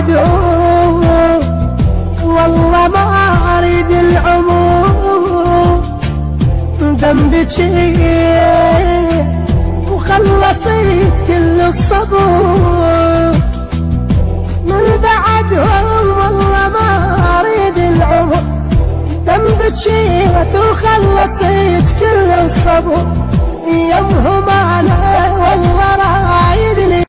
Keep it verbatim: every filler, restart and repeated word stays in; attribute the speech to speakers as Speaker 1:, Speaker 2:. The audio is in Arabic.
Speaker 1: عدو والله ما اريد العمر ذنبك وخلصيت كل الصبر من بعدهم والله ما اريد العمر ذنبك وخلصيت كل الصبر يومهم انا والله رايدني